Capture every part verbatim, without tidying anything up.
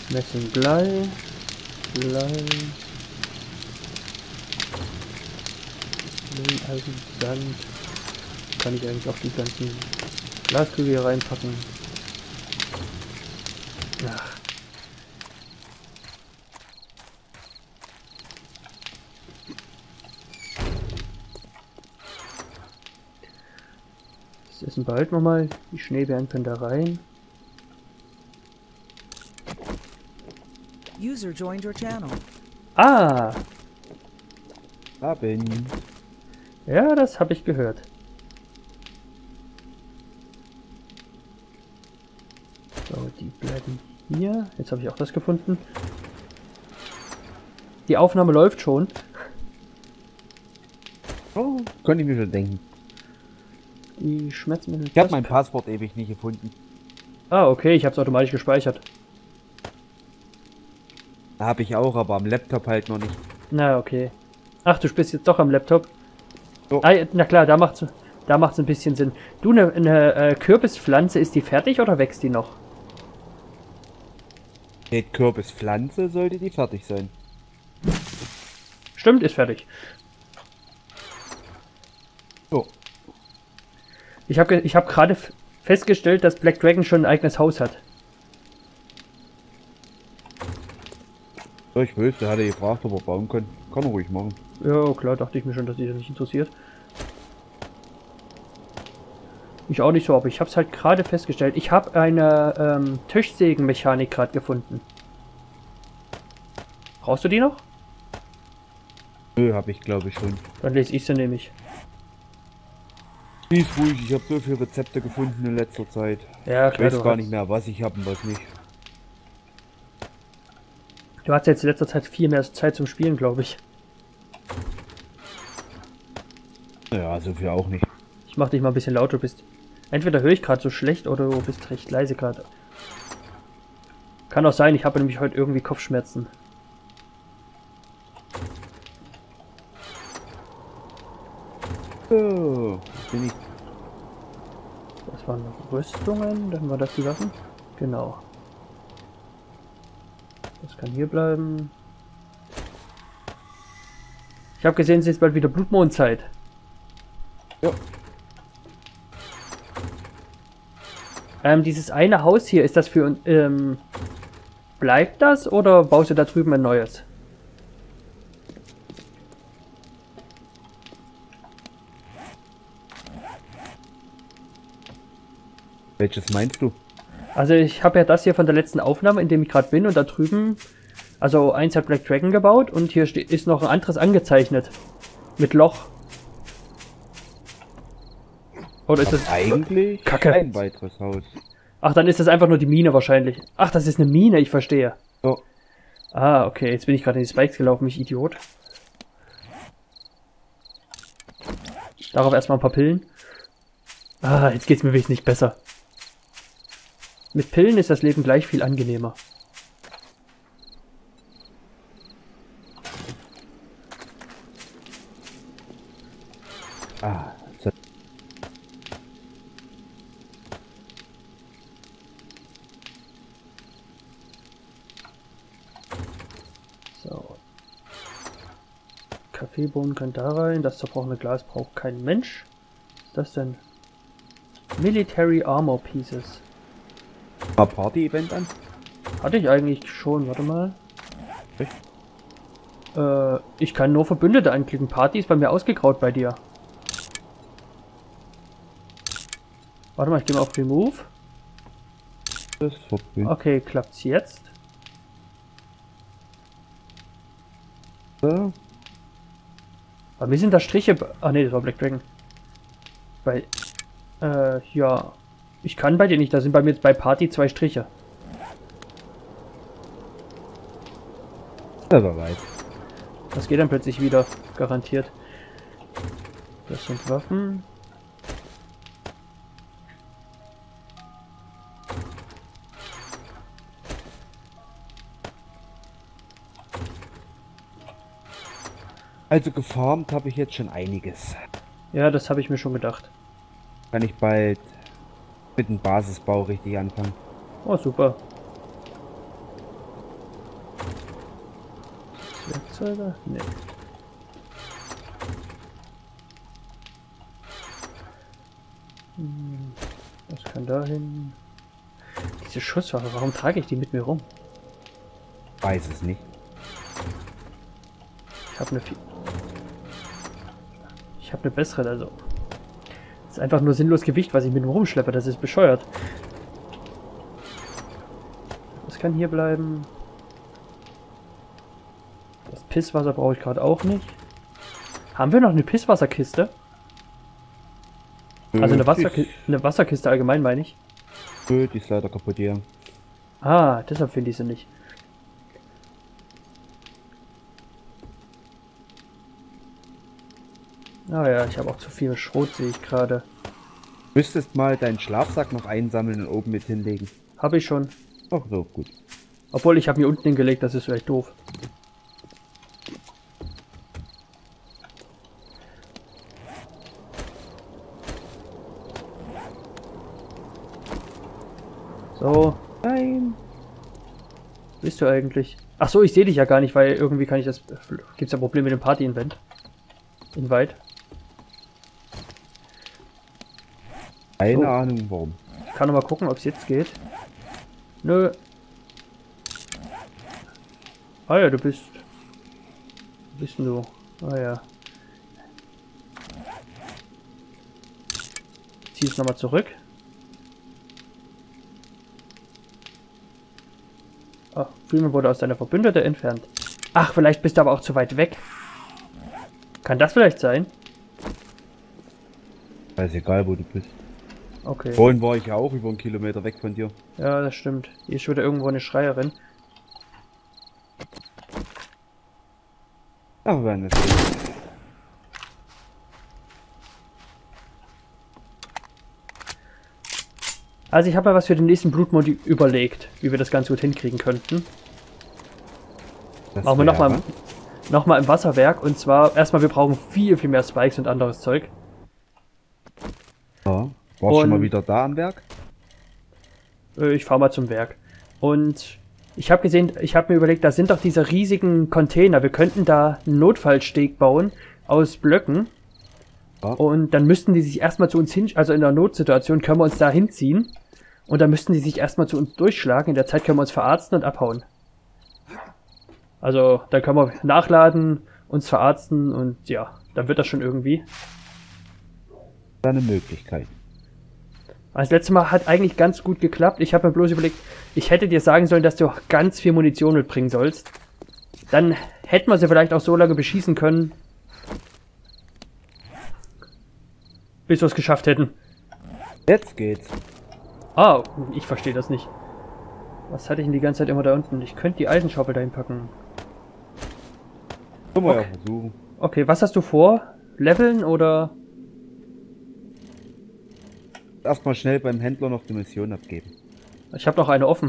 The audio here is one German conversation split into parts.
Messing, Blei, Blei, Eisen, Sand. Kann ich eigentlich auch die ganzen Glaskügel hier reinpacken. Ach. Das essen bald nochmal. Die Schneebären können da rein. User joined your channel. Ah! Abend. Ja, das habe ich gehört. So, die bleiben hier. Jetzt habe ich auch das gefunden. Die Aufnahme läuft schon. Oh, konnte ich mir schon denken. Die Schmerzmittel. Ich habe mein Passwort ewig nicht gefunden. Ah, okay, ich habe es automatisch gespeichert. Habe ich auch, aber am Laptop halt noch nicht. Na, okay. Ach, du spielst jetzt doch am Laptop. Oh. Ah, na klar, da macht's, da macht's ein bisschen Sinn. Du, eine, eine äh, Kürbispflanze, ist die fertig oder wächst die noch? Die Kürbispflanze sollte die fertig sein. Stimmt, ist fertig. So. Ich habe ich hab gerade festgestellt, dass Black Dragon schon ein eigenes Haus hat. So, ich weiß, der hatte gefragt, ob er bauen kann. Kann er ruhig machen. Ja, klar, dachte ich mir schon, dass dich das nicht interessiert. Mich auch nicht so, aber ich habe es halt gerade festgestellt. Ich habe eine ähm, Tischsägenmechanik gerade gefunden. Brauchst du die noch? Nö, habe ich glaube ich schon. Dann lese ich sie nämlich. Die ist ruhig, ich habe so viele Rezepte gefunden in letzter Zeit. Ja, Ich klar, weiß du gar hast, nicht mehr, was ich habe und was nicht. du hast jetzt in letzter Zeit viel mehr Zeit zum Spielen, glaube ich. Ja, so viel auch nicht. Ich mach dich mal ein bisschen lauter, du bist. Entweder höre ich gerade so schlecht oder du bist recht leise gerade. Kann auch sein, ich habe nämlich heute irgendwie Kopfschmerzen. So, bin ich. Das waren noch Rüstungen, dann war das die Waffen. Genau. Das kann hier bleiben. Ich habe gesehen, es ist bald wieder Blutmondzeit. Ja. Ähm, dieses eine Haus hier, ist das für uns, ähm, bleibt das oder baust du da drüben ein neues? Welches meinst du? Also ich habe ja das hier von der letzten Aufnahme, in dem ich gerade bin, und da drüben, also eins hat Black Dragon gebaut und hier ist noch ein anderes angezeichnet. Mit Loch. Oder ist das eigentlich Kacke? ein weiteres Haus? Ach, dann ist das einfach nur die Mine wahrscheinlich. Ach, das ist eine Mine, ich verstehe. So. Ah, okay, jetzt bin ich gerade in die Spikes gelaufen, mich Idiot. Darauf erstmal ein paar Pillen. Ah, jetzt geht's mir wirklich nicht besser. Mit Pillen ist das Leben gleich viel angenehmer. Ah, so. So. Kaffeebohnen kann da rein. Das zerbrochene Glas braucht kein Mensch. Was ist das denn? Military Armor Pieces. Mal Party-Event an? Hatte ich eigentlich schon. Warte mal. Echt? Äh, ich kann nur Verbündete anklicken. Party ist bei mir ausgegraut bei dir. Warte mal, ich gehe mal auf Remove. Das ist verpönt. Okay, klappt's jetzt? So. Bei mir sind da Striche. Ach nee, das war Black Dragon. Bei. Äh, ja. Ich kann bei dir nicht. Da sind bei mir bei Party zwei Striche. Wer weiß. Das geht dann plötzlich wieder. Garantiert. Das sind Waffen. Also gefarmt habe ich jetzt schon einiges. Ja, das habe ich mir schon gedacht. Kann ich bald mit dem Basisbau richtig anfangen. Oh, super. Werkzeuge? Nee. Hm, was kann da hin? Diese Schusswaffe, warum trage ich die mit mir rum? Weiß es nicht. Ich habe eine Ich habe eine bessere, also. Das ist einfach nur sinnlos Gewicht, was ich mit mir rumschleppe, das ist bescheuert. Das kann hier bleiben. Das Pisswasser brauche ich gerade auch nicht. Haben wir noch eine Pisswasserkiste? Also eine, Wasserki eine Wasserkiste allgemein, meine ich. Nö, die ist leider kaputt hier. Ah, deshalb finde ich sie nicht. Ah ja, ich habe auch zu viel Schrot, sehe ich gerade. Müsstest mal deinen Schlafsack noch einsammeln und oben mit hinlegen. Habe ich schon. Ach so, gut. Obwohl, ich habe mir unten hingelegt, das ist vielleicht doof. So. Nein. Wo bist du eigentlich? Ach so, ich sehe dich ja gar nicht, weil irgendwie kann ich das... Gibt es ja Probleme mit dem Party-Invent? Invite? Keine So. Ahnung warum. Ich kann noch mal gucken, ob es jetzt geht. Nö. Ah ja, du bist... Wo bist denn du? Ah ja. Zieh es nochmal zurück. Ach, Freeman wurde aus deiner Verbündete entfernt. Ach, vielleicht bist du aber auch zu weit weg. Kann das vielleicht sein? Ist egal, wo du bist. Okay. Vorhin war ich ja auch über einen Kilometer weg von dir. Ja, das stimmt. Hier ist schon wieder irgendwo eine Schreierin. Ach, wenn das ist. Also ich habe mal was für den nächsten Blutmond überlegt, wie wir das ganz gut hinkriegen könnten. Das Machen wir wäre- nochmal noch mal im Wasserwerk. Und zwar, erstmal, wir brauchen viel, viel mehr Spikes und anderes Zeug. Ja. Warst du Und- schon mal wieder da am Werk? Äh, Ich fahre mal zum Werk. Und ich habe gesehen, ich habe mir überlegt, da sind doch diese riesigen Container. Wir könnten da einen Notfallsteg bauen aus Blöcken. Ja. Und dann müssten die sich erstmal zu uns hin, also in der Notsituation können wir uns da hinziehen. Und dann müssten die sich erstmal zu uns durchschlagen. In der Zeit können wir uns verarzten und abhauen. Also, dann können wir nachladen, uns verarzten und ja, dann wird das schon irgendwie. Eine Möglichkeit. Das letzte Mal hat eigentlich ganz gut geklappt. Ich habe mir bloß überlegt, ich hätte dir sagen sollen, dass du auch ganz viel Munition mitbringen sollst. Dann hätten wir sie vielleicht auch so lange beschießen können, bis wir es geschafft hätten. Jetzt geht's. Ah, ich verstehe das nicht. Was hatte ich denn die ganze Zeit immer da unten? Ich könnte die Eisenschaufel dahin packen. Können wir Okay. ja versuchen. Okay, was hast du vor? Leveln oder... Erstmal schnell beim Händler noch die Mission abgeben. Ich habe noch eine offen.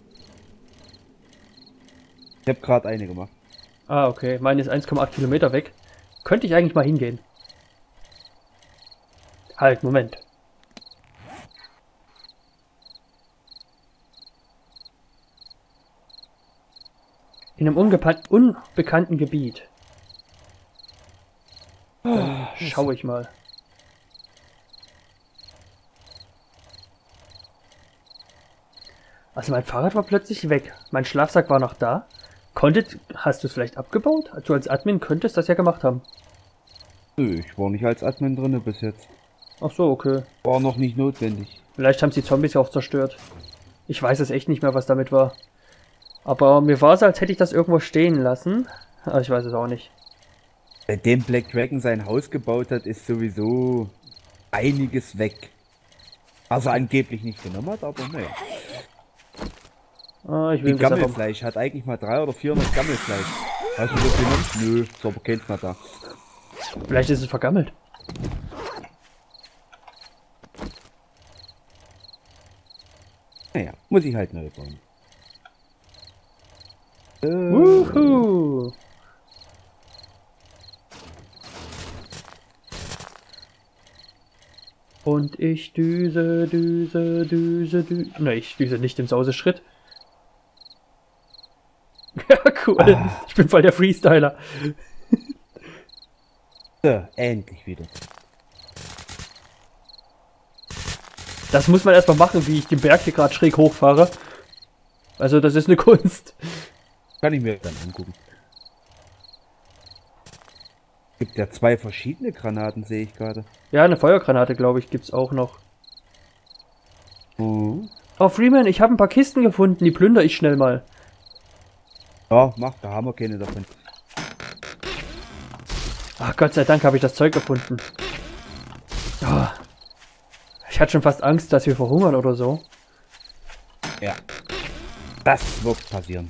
Ich habe gerade eine gemacht. Ah, okay. Meine ist eins Komma acht Kilometer weg. Könnte ich eigentlich mal hingehen. Halt, Moment. In einem ungepa- unbekannten Gebiet. Dann schaue ich mal. Also mein Fahrrad war plötzlich weg. Mein Schlafsack war noch da. Konntet, hast du es vielleicht abgebaut? Du als Admin könntest das ja gemacht haben. Nö, ich war nicht als Admin drinne bis jetzt. Ach so, okay. War noch nicht notwendig. Vielleicht haben sie Zombies ja auch zerstört. Ich weiß es echt nicht mehr, was damit war. Aber mir war es, als hätte ich das irgendwo stehen lassen. Aber ich weiß es auch nicht. Seitdem Black Dragon sein Haus gebaut hat, ist sowieso einiges weg. Also angeblich nicht genommen hat, aber naja. Ah, ich will Die ihm das einfach... Gammelfleisch hat eigentlich mal drei oder vierhundert Gammelfleisch. Hast du das genommen? Nö, ist aber keins mehr da. Vielleicht ist es vergammelt. Naja, muss ich halt neu bauen. Äh, Wuhu! Und ich düse, düse, düse, düse... Ne, ich düse nicht im Sauseschritt. Ja, Cool. Ah. Ich bin voll der Freestyler. So, endlich wieder. Das muss man erstmal machen, wie ich den Berg hier gerade schräg hochfahre. Also das ist eine Kunst. Kann ich mir dann angucken. Gibt ja zwei verschiedene Granaten, sehe ich gerade. Ja, eine Feuergranate, glaube ich, gibt's auch noch. Mhm. Oh, Freeman, ich habe ein paar Kisten gefunden, die plündere ich schnell mal. Ja, mach, da haben wir keine davon. Ach, Gott sei Dank habe ich das Zeug gefunden. Oh. Ich hatte schon fast Angst, dass wir verhungern oder so. Ja. Das wird passieren.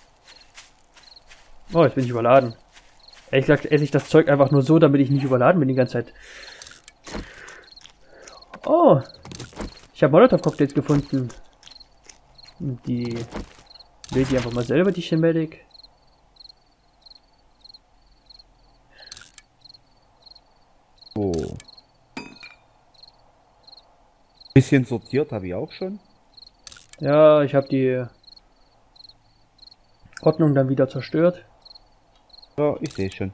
Oh, jetzt bin ich überladen. Ehrlich gesagt esse ich das Zeug einfach nur so, damit ich nicht überladen bin die ganze Zeit. Oh. Ich habe Molotov-Cocktails gefunden. Die... Will die einfach mal selber, die Schematic. Oh. Bisschen sortiert habe ich auch schon. Ja, ich habe die Ordnung dann wieder zerstört. Ja, ich sehe schon.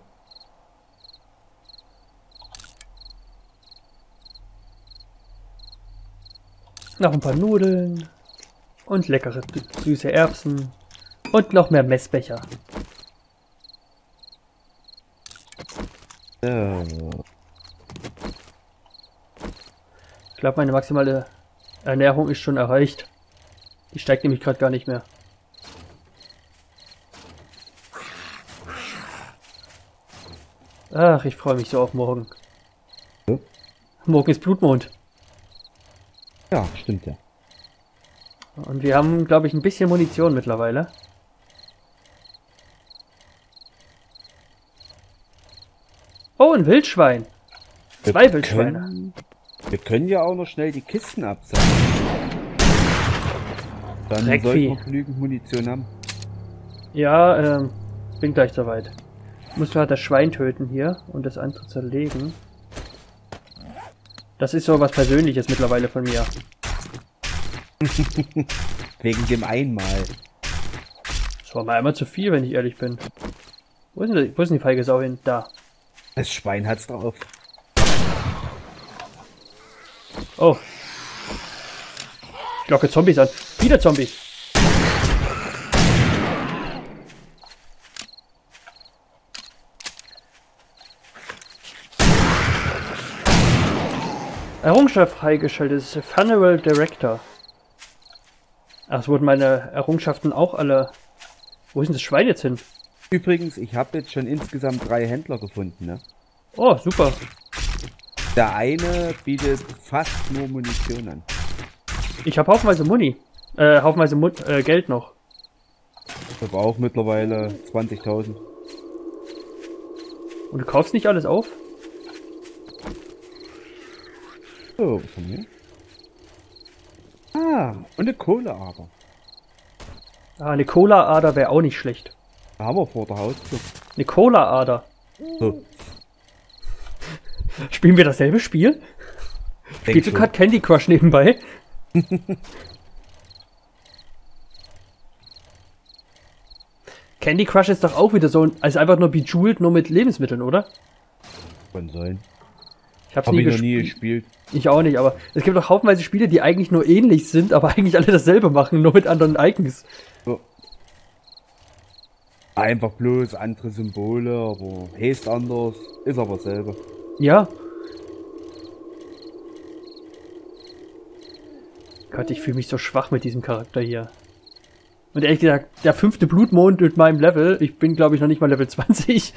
Noch ein paar Nudeln. Und leckere süße Erbsen. Und noch mehr Messbecher. So. Ich glaube, meine maximale Ernährung ist schon erreicht. Die steigt nämlich gerade gar nicht mehr. Ach, ich freue mich so auf morgen. Ja. Morgen ist Blutmond. Ja, stimmt ja. Und wir haben, glaube ich, ein bisschen Munition mittlerweile. Oh, ein Wildschwein. Zwei Wir Wildschweine. Können, wir können ja auch noch schnell die Kisten absammeln. Dann Dreckvieh. sollten wir genügend Munition haben. Ja, ähm, bin gleich soweit. Ich muss gerade das Schwein töten hier und das andere zerlegen. Das ist so was Persönliches mittlerweile von mir. Wegen dem einmal. Das war mal einmal zu viel, wenn ich ehrlich bin. Wo ist denn, die, wo ist denn die feige Sau hin? Da. Das Schwein hat's drauf. Oh. Ich locke Zombies an. Wieder Zombies. Errungenschaft freigeschaltet. Das ist Funeral Director. Ach, es wurden meine Errungenschaften auch alle... Wo ist denn das Schwein jetzt hin? Übrigens, ich habe jetzt schon insgesamt drei Händler gefunden, ne? Oh, super. Der eine bietet fast nur Munition an. Ich habe haufenweise Muni. Äh, haufenweise Mu äh, Geld noch. Ich habe auch mittlerweile zwanzigtausend. Und du kaufst nicht alles auf? So, was haben wir? Ah, und eine Kohleader. Ah, eine Cola-Ader wäre auch nicht schlecht. Da haben wir vor der Haustür. Eine Cola-Ader. So. Spielen wir dasselbe Spiel? Spielst du gerade Candy Crush nebenbei? Candy Crush ist doch auch wieder so, als einfach nur Bejeweled, nur mit Lebensmitteln, oder? Kann sein. Ich hab's Hab nie, ich noch gesp nie gespielt. Ich auch nicht, aber es gibt doch haufenweise Spiele, die eigentlich nur ähnlich sind, aber eigentlich alle dasselbe machen, nur mit anderen Icons. So. Einfach bloß andere Symbole, aber heißt anders, ist aber selber. Ja. Gott, ich fühle mich so schwach mit diesem Charakter hier. Und ehrlich gesagt, der fünfte Blutmond mit meinem Level, ich bin glaube ich noch nicht mal Level zwanzig.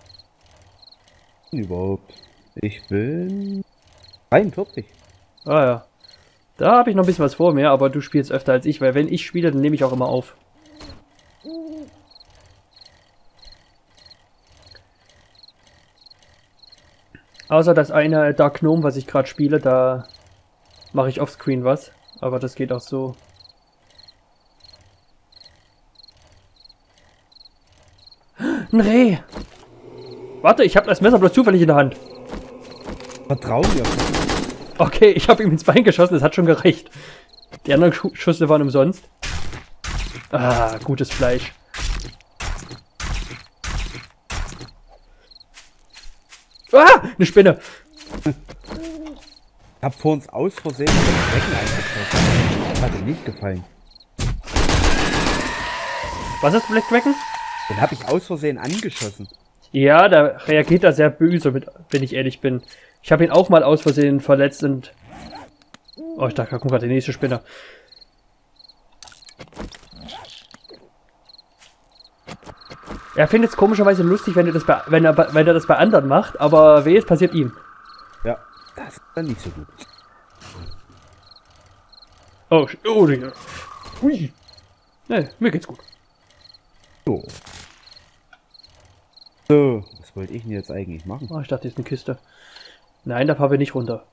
Überhaupt. Ich bin dreiundvierzig. Ah ja. Da habe ich noch ein bisschen was vor mir, aber du spielst öfter als ich, weil wenn ich spiele, dann nehme ich auch immer auf. Außer das eine Dark Gnome, was ich gerade spiele, da mache ich offscreen was. Aber das geht auch so. Ein Reh! Warte, ich habe das Messer bloß zufällig in der Hand. Vertrau mir. Okay, ich habe ihm ins Bein geschossen, das hat schon gereicht. Die anderen Sch Schüsse waren umsonst. Ah, gutes Fleisch. Ah, eine Spinne. Ich hab vor uns aus Versehen den Schrecken eingeschossen. Das hat ihm nicht gefallen. Was ist Black Dragon? Den habe ich aus Versehen angeschossen. Ja, da reagiert er sehr böse, mit, wenn ich ehrlich bin. Ich habe ihn auch mal aus Versehen verletzt und... Oh, ich dachte, da kommt gerade die nächste Spinne. Er findet es komischerweise lustig, wenn er, das bei, wenn, er, wenn er das bei anderen macht, aber weh, es passiert ihm. Ja, das ist dann nicht so gut. Oh, oh, Digga. Ui. Nee, mir geht's gut. So. So, was wollte ich denn jetzt eigentlich machen? Oh, ich dachte, hier ist eine Kiste. Nein, da fahren wir nicht runter.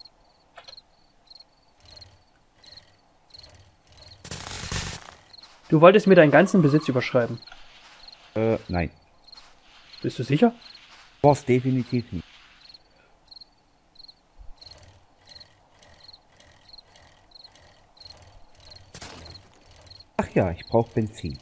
Du wolltest mir deinen ganzen Besitz überschreiben. Äh, nein. Bist du sicher? War's definitiv nicht. Ach ja, ich brauche Benzin.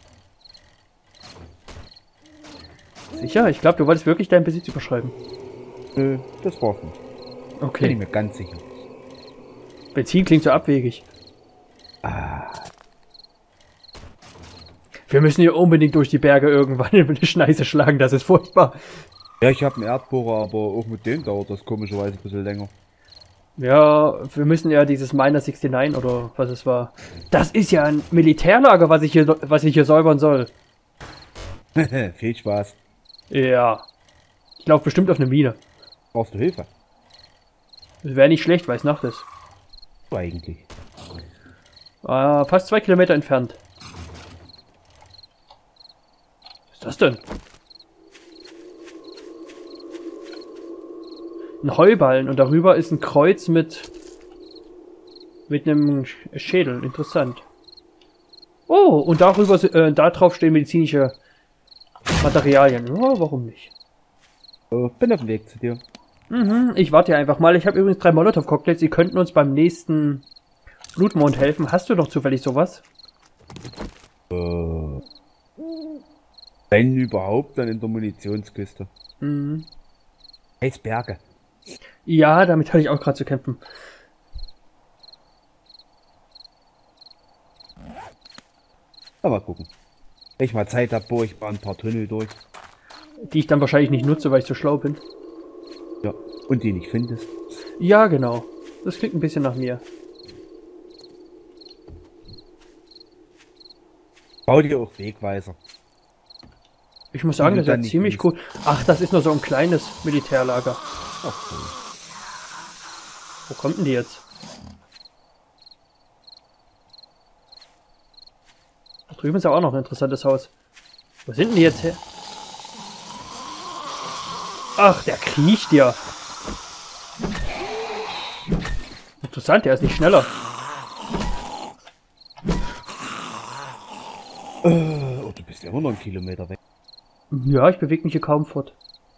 Sicher? Ich glaube, du wolltest wirklich deinen Besitz überschreiben. Nö, das war's nicht. Bin ich Okay. mir ganz sicher. Benzin klingt so abwegig. Ah, Wir müssen hier unbedingt durch die Berge irgendwann in eine Schneise schlagen, das ist furchtbar. ja, ich habe einen Erdbohrer, aber auch mit dem dauert das komischerweise ein bisschen länger. Ja, wir müssen ja dieses Miner neunundsechzig oder was es war. Das ist ja ein Militärlager, was ich hier, was ich hier säubern soll. Viel Spaß. Ja. Ich laufe bestimmt auf eine Mine. Brauchst du Hilfe? Das wäre nicht schlecht, weil es Nacht ist. Du eigentlich. Ah, fast zwei Kilometer entfernt. Was ist das denn? Ein Heuballen und darüber ist ein Kreuz mit mit einem Sch- Schädel. Interessant. Oh, und darüber si- äh, da drauf stehen medizinische Materialien. Oh, warum nicht? So, bin auf dem Weg zu dir. Mhm, ich warte hier einfach mal. Ich habe übrigens drei Molotow-Cocktails. Die könnten uns beim nächsten Blutmond helfen. Hast du noch zufällig sowas? Äh, wenn überhaupt, dann in der Munitionskiste. Mhm. Eisberge. Ja, damit hatte ich auch gerade zu kämpfen. Aber mal gucken. Wenn ich mal Zeit habe, bohre ich mal ein paar Tunnel durch. Die ich dann wahrscheinlich nicht nutze, weil ich so schlau bin. Ja, und die nicht findest. Ja, genau. Das klingt ein bisschen nach mir. Bau dir auch Wegweiser. Ich muss sagen, Die das du ist ja dann nicht ziemlich liest. cool. Ach, das ist nur so ein kleines Militärlager. Ach so. Wo kommt denn die jetzt? Da drüben ist ja auch noch ein interessantes Haus. Wo sind denn die jetzt her? Ach, der kriecht ja. Interessant, der ist nicht schneller. Äh, oh, du bist ja immer noch einen Kilometer weg. Ja, ich bewege mich hier kaum fort.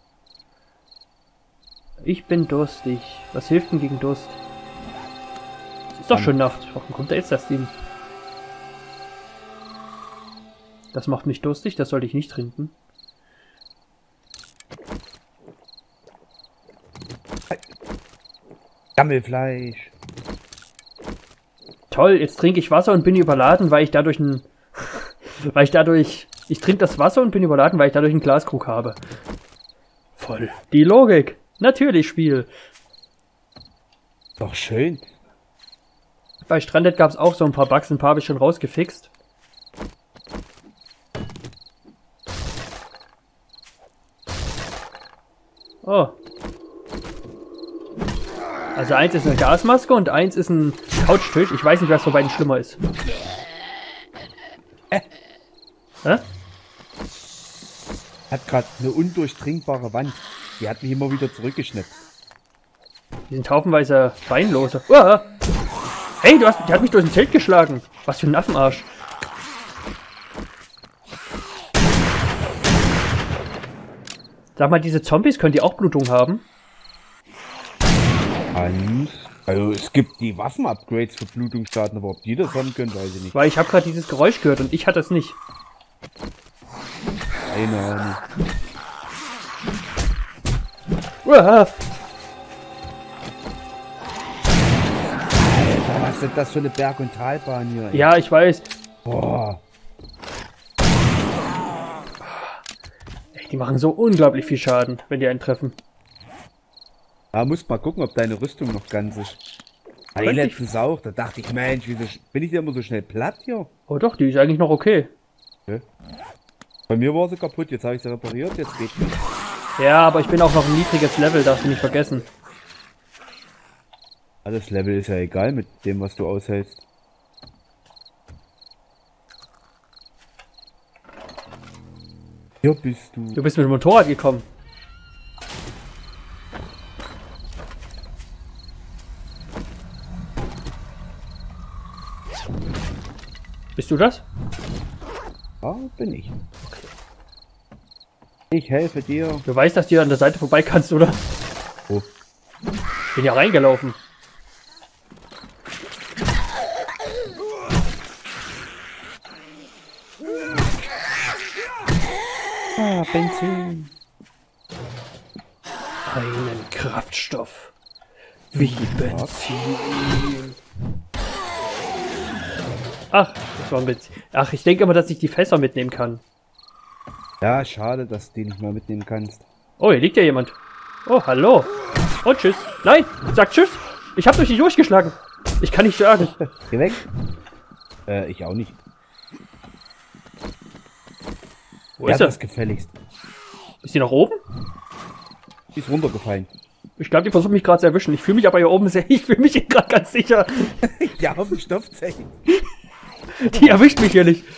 Ich bin durstig. Was hilft denn gegen Durst? Es ist doch schon Nacht. Warum kommt da jetzt das Ding? Das macht mich durstig, das sollte ich nicht trinken. Gammelfleisch. Toll, jetzt trinke ich Wasser und bin überladen, weil ich dadurch ein... weil ich dadurch... Ich trinke das Wasser und bin überladen, weil ich dadurch einen Glaskrug habe. Voll. Die Logik. Natürlich, Spiel. Doch schön. Bei Stranded gab es auch so ein paar Bugs, ein paar habe ich schon rausgefixt. Oh. Also eins ist eine Gasmaske und eins ist ein Couchtisch. Ich weiß nicht, was von beiden schlimmer ist. Äh. Hä? Hat gerade eine undurchdringbare Wand. Die hat mich immer wieder zurückgeschnippt. Die sind haufenweise Beinlose. Uah. Hey, du hast, die hat mich durch ein Zelt geschlagen. Was für ein Affenarsch. Sag mal, diese Zombies, können die auch Blutung haben? Und, also es gibt die Waffen-Upgrades für Blutungsschaden, aber ob die das haben können, weiß ich nicht. Weil ich habe gerade dieses Geräusch gehört und ich hatte es nicht. Keine Ahnung. Uah. Alter, was ist denn das für eine Berg- und Talbahn hier? Ey? Ja, ich weiß. Boah. Ey, die machen so unglaublich viel Schaden, wenn die einen treffen. Da muss mal gucken, ob deine Rüstung noch ganz ist. Ah, die Könnte ich- letztens auch, da dachte ich, Mensch, wieso sch- bin ich denn immer so schnell platt hier? Oh doch, die ist eigentlich noch okay. Okay. Bei mir war sie kaputt, jetzt habe ich sie repariert, jetzt geht's nicht. Ja, aber ich bin auch noch ein niedriges Level, darfst du nicht vergessen. Alles Level ist ja egal mit dem, was du aushältst. Hier bist du. Du bist mit dem Motorrad gekommen. Bist du das? Ja, bin ich. Ich helfe dir. Du weißt, dass du an der Seite vorbei kannst, oder? Oh. Bin ja reingelaufen. Ah, Benzin. Einen Kraftstoff. Wie Benzin. Ach, das war ein Benzin. Ach, ich denke immer, dass ich die Fässer mitnehmen kann. Ja, schade, dass du die nicht mal mitnehmen kannst. Oh, hier liegt ja jemand. Oh, hallo. Und tschüss. Nein, sag tschüss. Ich hab durch dich durchgeschlagen. Ich kann nicht sagen. Geh weg. Äh, ich auch nicht. Wo Ja, ist er? das gefälligst. Ist die noch oben? Die ist runtergefallen. Ich glaube, die versucht mich gerade zu erwischen. Ich fühle mich aber hier oben sehr. Ich fühle mich hier gerade ganz sicher. Ja, auf dem Stoffzeichen. Die erwischt mich hier nicht.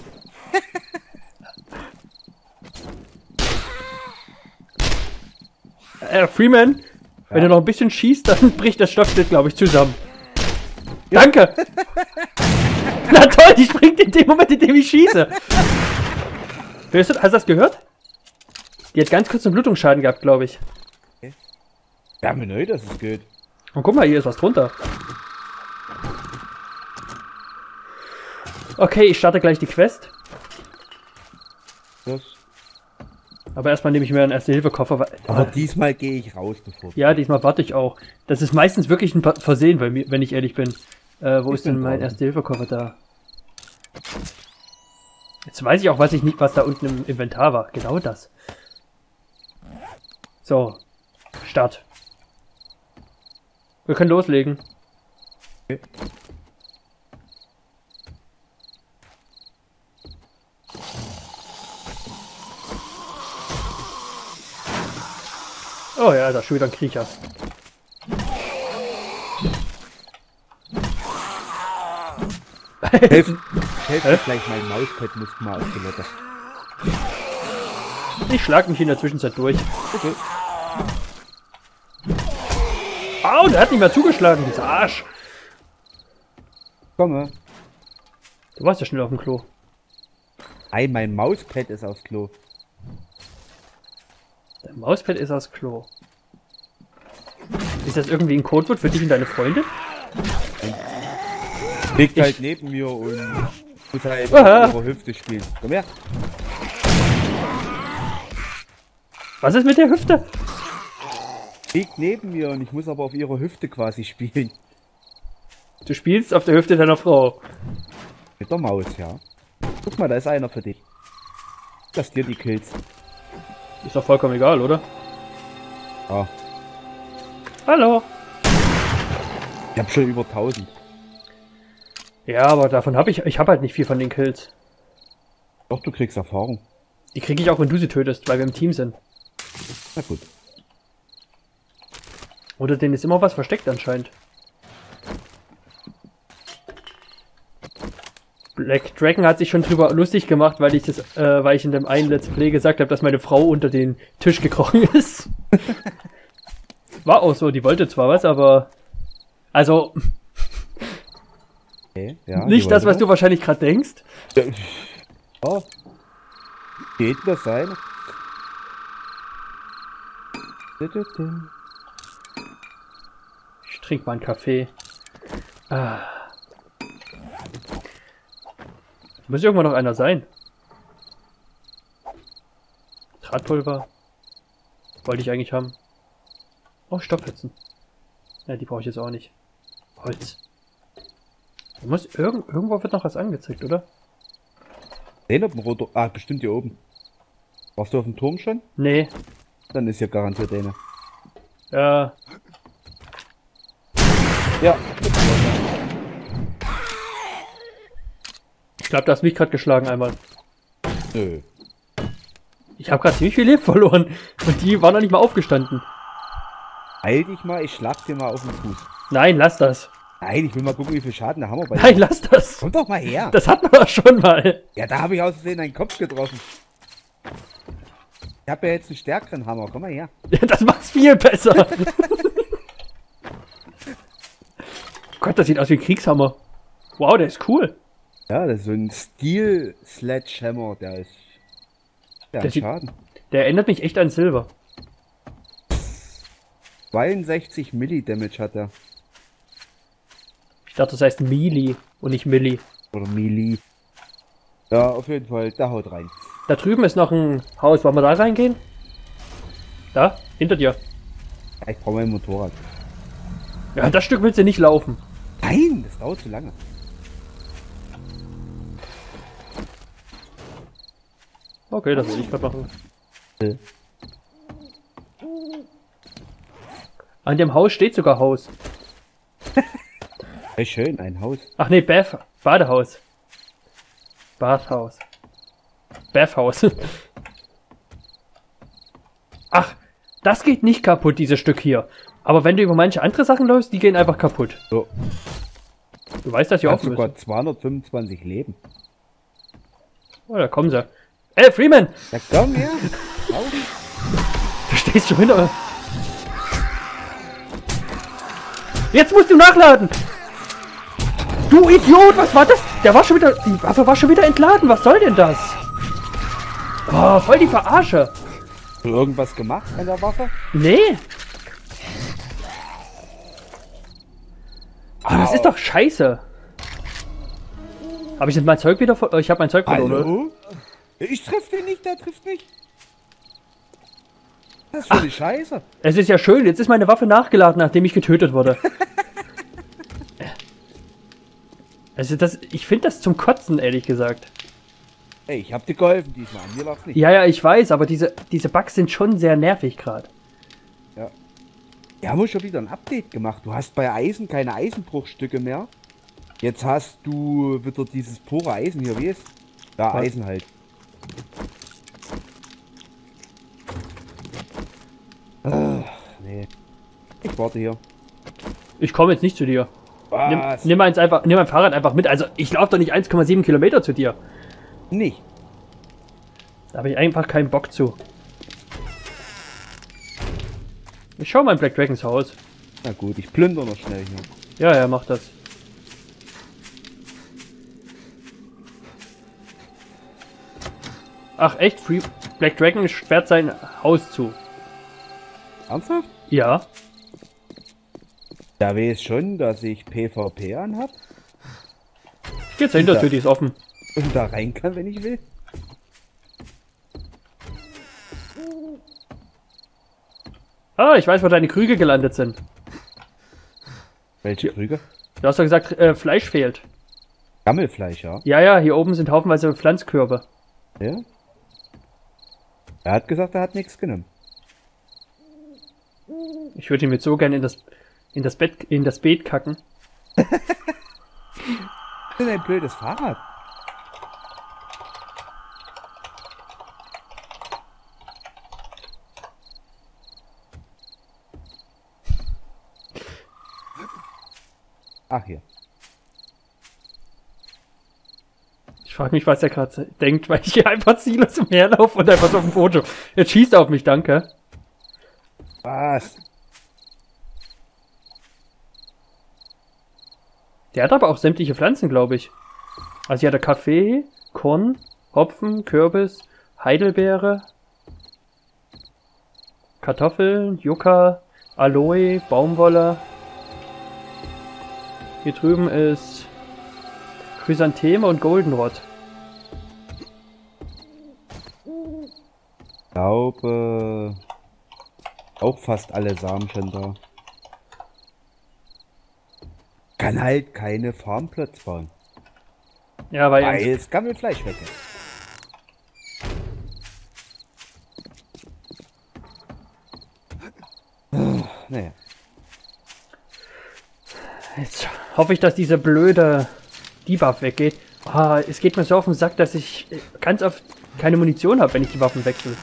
äh, Freeman, ja. Wenn du noch ein bisschen schießt, dann bricht das Stoffschild, glaube ich, zusammen. Ja. Danke! Na toll, die springt in dem Moment, in dem ich schieße. Hörst du, hast du das gehört? Die hat ganz kurz einen Blutungsschaden gehabt, glaube ich. Ja, mir neu, dass es geht. Und guck mal, hier ist was drunter. Okay, ich starte gleich die Quest. Das. Aber erstmal nehme ich mir einen Erste-Hilfe-Koffer. weil- Aber diesmal gehe ich raus, bevor. Ja, diesmal warte ich auch. Das ist meistens wirklich ein Versehen, bei mir, wenn ich ehrlich bin. Äh, wo Ich ist denn bin mein draußen. Erste-Hilfe-Koffer da? Jetzt weiß ich auch, was ich nicht, was da unten im Inventar war. Genau das. So. Start. Wir können loslegen. Okay. Oh ja, da ist schon wieder ein Kriecher. Helfen. Helfen gleich, mein Mauspad muss mal auf die Toilette. Ich schlag mich in der Zwischenzeit durch. Okay. Au, der hat nicht mehr zugeschlagen, dieser Arsch. Komme. Du warst ja schnell auf dem Klo. Nein, mein Mauspad ist aufs Klo. Dein Mauspad ist aufs Klo. Ist das irgendwie ein Codewort für dich und deine Freundin? Liegt Ich- halt neben mir und muss halt Aha. auf ihrer Hüfte spielen. Komm her. Was ist mit der Hüfte? Liegt neben mir und ich muss aber auf ihrer Hüfte quasi spielen. Du spielst auf der Hüfte deiner Frau. Mit der Maus, ja. Guck mal, da ist einer für dich. Lass dir die Kills. Ist doch vollkommen egal, oder? Ja. Hallo. Ich hab schon über tausend. Ja, aber davon habe ich, ich habe halt nicht viel von den Kills. Doch, du kriegst Erfahrung. Die kriege ich auch, wenn du sie tötest, weil wir im Team sind. Na gut. Oder denen ist immer was versteckt anscheinend. Black Dragon hat sich schon drüber lustig gemacht, weil ich das, äh, weil ich in dem einen Let's Play gesagt habe, dass meine Frau unter den Tisch gekrochen ist. War auch so, die wollte zwar was, aber also Okay, ja, nicht die das, was wollte du wahrscheinlich gerade denkst. das. Ja. Geht das sein? Ich trinke mal einen Kaffee. Ah. Muss irgendwann noch einer sein. Drahtpulver. Wollte ich eigentlich haben. Oh, Stofffetzen. Ja, die brauche ich jetzt auch nicht. Holz. Da muss irgend, irgendwo wird noch was angezeigt, oder? Den auf dem Rotor. Ah, bestimmt hier oben. Warst du auf dem Turm schon? Nee. Dann ist hier garantiert eine. Ja. Ja. Ich glaube, du hast mich gerade geschlagen einmal. Nö. Ich habe gerade ziemlich viel Leben verloren. Und die waren noch nicht mal aufgestanden. Heil dich mal, ich schlag dir mal auf den Fuß. Nein, lass das. Nein, ich will mal gucken, wie viel Schaden der Hammer bei Nein, lass das. Komm doch mal her. Das hatten wir doch schon mal. Ja, da habe ich aus Versehen einen Kopf getroffen. Ich habe ja jetzt einen stärkeren Hammer. Komm mal her. Ja, das macht's viel besser. Gott, das sieht aus wie ein Kriegshammer. Wow, der ist cool. Ja, das ist so ein Steel Sledgehammer. Der ist... Der, Der hat sieht- Schaden. Der erinnert mich echt an Silber. zweiundsechzig Milli Damage hat er. Ich dachte, das heißt Melee und nicht Milli. Oder Milli. Ja, auf jeden Fall. Da haut rein. Da drüben ist noch ein Haus. Wollen wir da reingehen? Da? Hinter dir. Ja, ich brauche mein Motorrad. Ja, das Stück willst du nicht laufen. Nein, das dauert zu lange. Okay, das will ich gerade machen. Äh. An dem Haus steht sogar Haus. Ja, schön, ein Haus. Ach nee, Bath, Badehaus. Bathhaus. Bathhaus. Ach, das geht nicht kaputt, dieses Stück hier. Aber wenn du über manche andere Sachen läufst, die gehen einfach kaputt. So, Du weißt, dass die hat offen sogar müssen. zweihundertfünfundzwanzig Leben. Oh, da kommen sie. Ey, Freeman! Ja, komm her. Auf. Du stehst schon hinter... Jetzt musst du nachladen! Du Idiot, was war das? Der war schon wieder... Die Waffe war schon wieder entladen. Was soll denn das? Oh, voll die Verarsche. Hast du irgendwas gemacht an der Waffe? Nee. Oh, das ist doch scheiße. Habe ich jetzt mein Zeug wieder ver... Ich habe mein Zeug verloren, oder? Hallo? Ich triff den nicht, der trifft mich. Das ist für die Scheiße. Es ist ja schön, jetzt ist meine Waffe nachgeladen, nachdem ich getötet wurde. Also das, ich finde das zum Kotzen, ehrlich gesagt. Ey, ich hab dir geholfen diesmal. An mir lag's nicht. Ja, ja, ich weiß, aber diese, diese Bugs sind schon sehr nervig gerade. Ja. Wir haben schon wieder ein Update gemacht. Du hast bei Eisen keine Eisenbruchstücke mehr. Jetzt hast du wieder dieses pure Eisen hier, wie ist? Ja, Was? Eisen halt. Ah, nee. Ich warte hier. Ich komme jetzt nicht zu dir. Nimm, Was? nimm, eins einfach, nimm mein Fahrrad einfach mit. Also ich laufe doch nicht eins Komma sieben Kilometer zu dir. Nicht. Da habe ich einfach keinen Bock zu. Ich schau mal in Black Dragons Haus. Na gut, ich plündere noch schnell hier. Ja, ja, mach das. Ach echt? Free Black Dragon sperrt sein Haus zu. Ernsthaft? Ja. Da weiß schon, dass ich PvP anhab Ich geh zur Hintertür, die ist offen. und da rein kann, wenn ich will. Ah, ich weiß, wo deine Krüge gelandet sind. Welche Krüge? Du hast doch gesagt, äh, Fleisch fehlt. Gammelfleisch, ja. Ja, ja, hier oben sind haufenweise Pflanzkörbe. Ja? Er hat gesagt, er hat nichts genommen. Ich würde ihn jetzt so gerne in das in das Bett in das Beet kacken. Das ist ein blödes Fahrrad. Ach hier. Ich frage mich, was er gerade denkt, weil ich hier einfach ziellos umherlaufe und einfach so auf dem Foto. Jetzt schießt er auf mich, danke. Was? Der hat aber auch sämtliche Pflanzen, glaube ich. Also hier hat er Kaffee, Korn, Hopfen, Kürbis, Heidelbeere, Kartoffeln, Yucca, Aloe, Baumwolle. Hier drüben ist Chrysantheme und Goldenrod. Ich glaube, Auch fast alle Samen schon da. Kann halt keine Farmplots bauen. Ja, weil, Weil es Gammelfleisch weg ist. Naja. jetzt hoffe ich, dass dieser blöde Debuff weggeht. Ah, es geht mir so auf den Sack, dass ich ganz oft keine Munition habe, wenn ich die Waffen wechsle.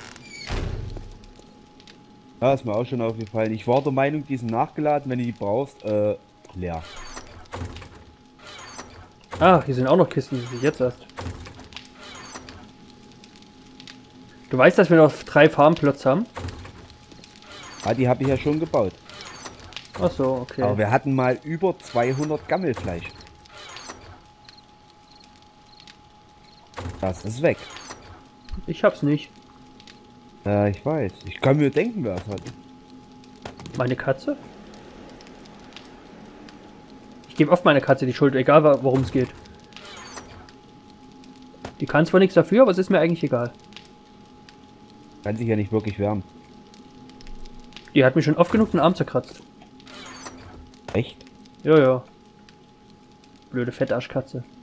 Ja, ist mir auch schon aufgefallen. Ich war der Meinung, die sind nachgeladen, wenn du die brauchst, äh, leer. Ah, hier sind auch noch Kisten, die ich jetzt erst. Du weißt, dass wir noch drei Farmplots haben? Ah, die habe ich ja schon gebaut. Ach so, okay. Aber wir hatten mal über zweihundert Gammelfleisch. Das ist weg. Ich hab's nicht. Ja, ich weiß. Ich kann mir denken, wer es hat. Meine Katze? Ich gebe oft meine Katze die Schuld, egal worum es geht. Die kann zwar nichts dafür, aber es ist mir eigentlich egal. Kann sich ja nicht wirklich wärmen. Die hat mir schon oft genug den Arm zerkratzt. Echt? Ja, ja. Blöde Fettarschkatze.